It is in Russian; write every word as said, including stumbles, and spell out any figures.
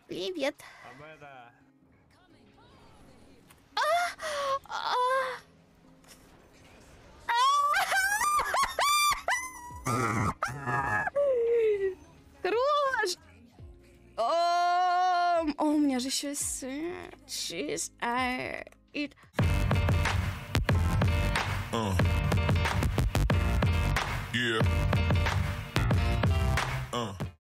Привет. Хорош! О, о, у меня же еще есть сыр. Cheese, I eat. Uh. Yeah. Uh.